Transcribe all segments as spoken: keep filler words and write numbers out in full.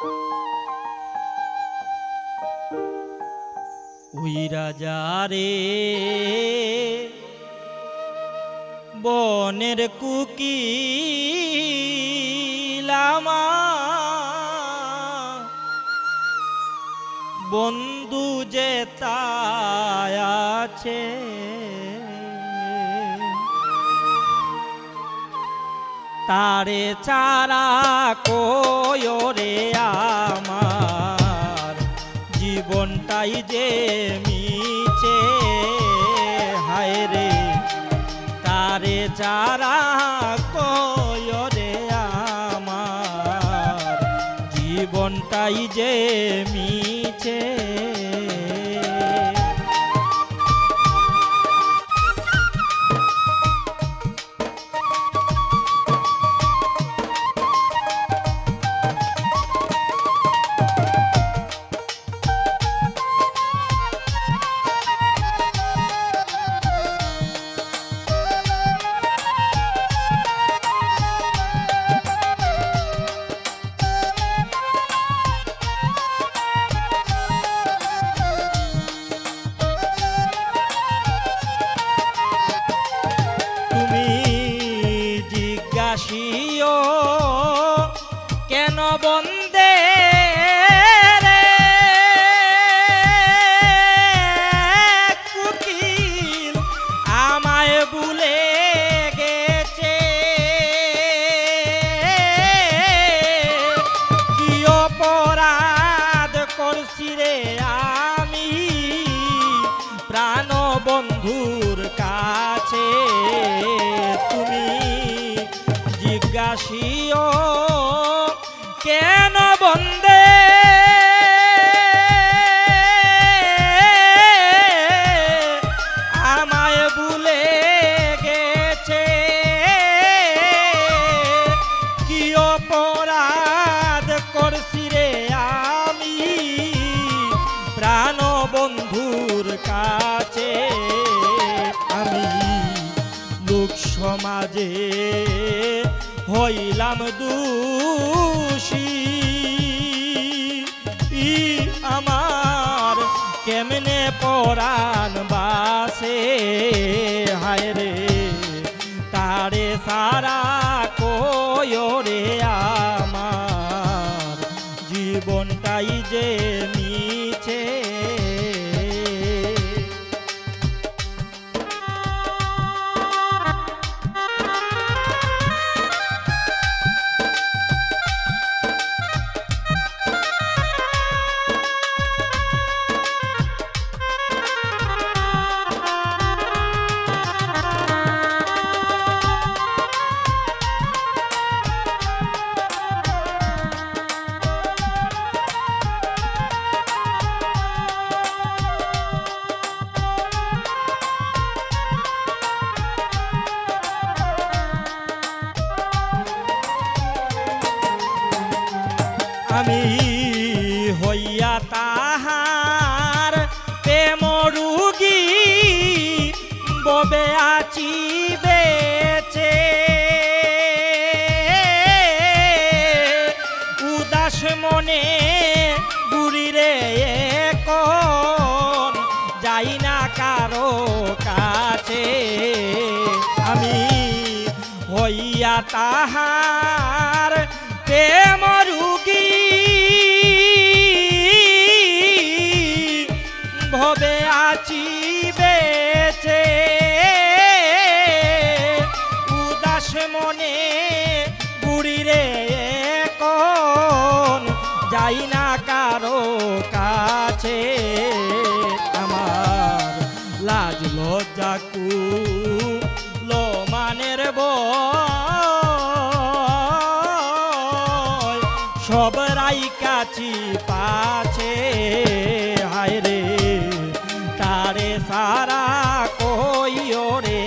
উইরা যারে বনের কুকিলামা বন্ধু যে তাই আছে তারে চারা কোয়রে আমার জীবনটাই যে মিছে হায় রে তারে চারা কোয়রে আমার জীবনটাই যে মিছে জিজ্ঞাসিও কেন বন্দে রে কুকিল আমায় ভুলে গেছে কি অপরাধ করছি রে আমি প্রাণ বন্ধুর কাছে তুমি জিজ্ঞাসিও কেন বন্দে আমায় ভুলে গেছে কি অপরাধ করছি রে আমি প্রাণ বন্ধুর কাছে আমি লোক সমাজে হইলাম দোষী আমার কেমনে পরাণ বাসে হায় রে তারে সারা কোয়রে আমার জীবনটাই যে মিছে আমি হইয়া তাহার প্রেম রুগী ববে আছি বেচে উদাস মনে ঘুরি রে এখন যাই না কারো কাছে আমি হইয়া তাহার প্রেম রুগী ভবে আছি বেচে উদাস মনে ঘুরি রে এখন যাই না কারো কাছে আমার লাজ লজ্জা কুলো মানের বয় সব রাই কাছি পাছে হায় রে তারে সারা কইরে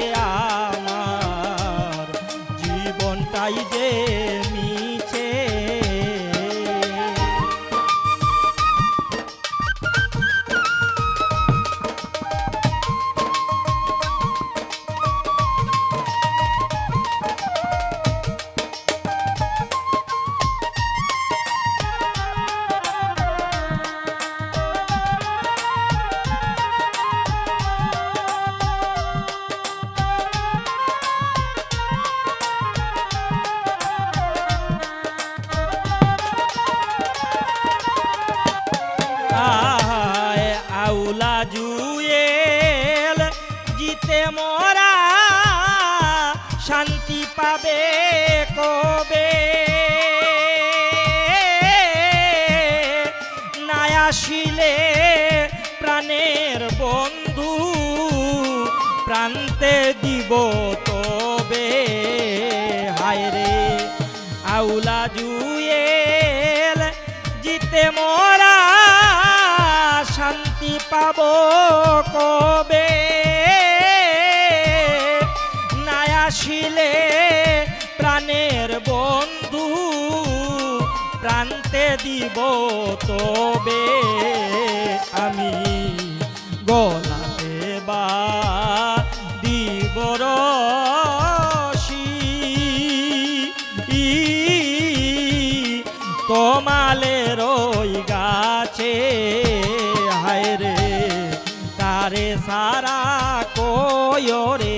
আমার জীবনটাই যে মিছে জুয়েল জিতে মোরা শান্তি পাবে কবে না আসিলে প্রাণের বন্ধু প্রান্তে দিব তবে হায় রে আউলা জুয়েল জিতে মোরা শান্তি পাব কবে না আসিলে প্রাণের বন্ধু প্রান্তে দিব তবে আমি গলাতে বা দিব রশি তোমালের ওই গাছে হায় রে তারে সারা কয়রে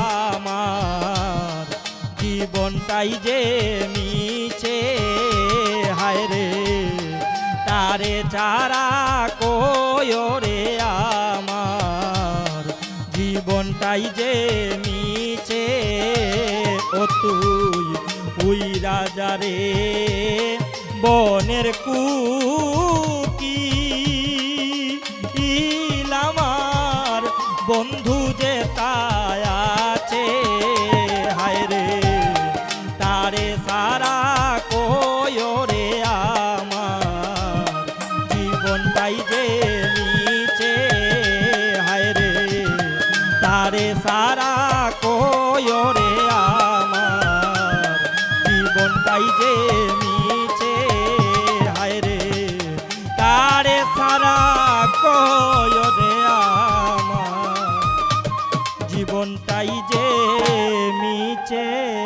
আমার জীবনটাই যে মিছে হায় রে তারে চারা কয়রে আমার জীবনটাই যে মিছে ও তুই উই রাজা রে বনের কুকি ইলামার বন্ধু যে তাই আছে হায় রে তারে সারা কয়রে আমার জীবনটাই যে নিচে হায় রে তারে সারা কয়রে আমার জীবনটাই যে নিচে হায় রে তারে সারা কয়রে আমার জীবনটাই যে মিছে।